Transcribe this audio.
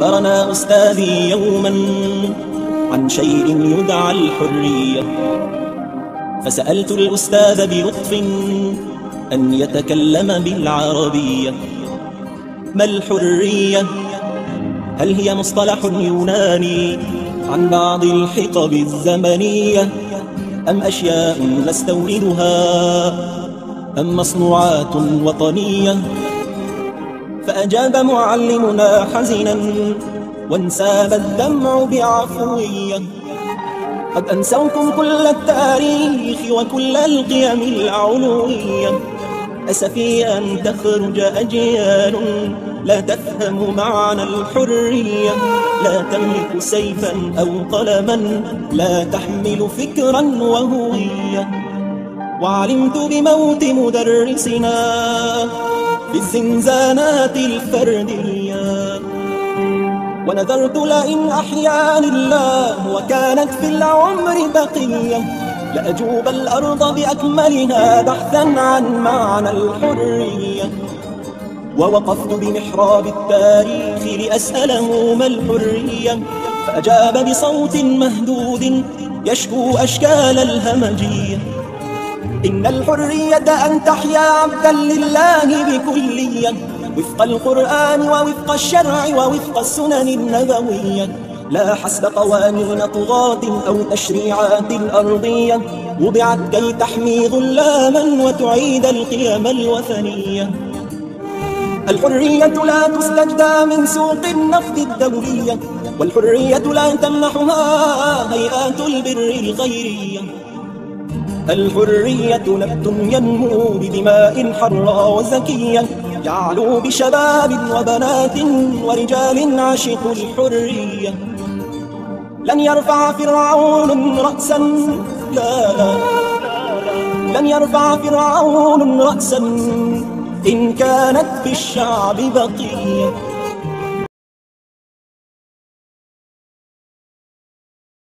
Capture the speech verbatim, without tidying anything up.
أخبرنا أستاذي يوما عن شيء يدعى الحرية، فسألت الأستاذ بلطف أن يتكلم بالعربية. ما الحرية؟ هل هي مصطلح يوناني عن بعض الحقب الزمنية، أم أشياء نستوردها، أم مصنوعات وطنية؟ فأجاب معلمنا حزنا وانساب الدمع بعفوية: قد أنسوكم كل التاريخ وكل القيم العلوية. أسفي أن تخرج أجيال لا تفهم معنى الحرية، لا تملك سيفا أو قلما، لا تحمل فكرا وهوية. وعلمت بموت مدرسنا في الزنزانات الفردية، ونذرت لئن أحياني الله وكانت في العمر بقية لأجوب الأرض بأكملها بحثا عن معنى الحرية. ووقفت بمحراب التاريخ لأسأله ما الحرية، فأجاب بصوت مهدود يشكو أشكال الهمجية: إن الحرية أن تحيا عبدا لله بكلية، وفق القرآن ووفق الشرع ووفق السنن النبوية، لا حسب قوانين طغاة أو تشريعات أرضية وضعت كي تحمي ظلاما وتعيد القيم الوثنية. الحرية لا تستجدى من سوق النفط الدولية، والحرية لا تمنحها هيئات البر الخيرية. الحرية نبت ينمو بدماء حرة وزكية، يعلو بشباب وبنات ورجال عاشقوا الحرية. لن يرفع فرعون رأسا، لا لا لن يرفع فرعون رأسا إن كانت في الشعب بقية.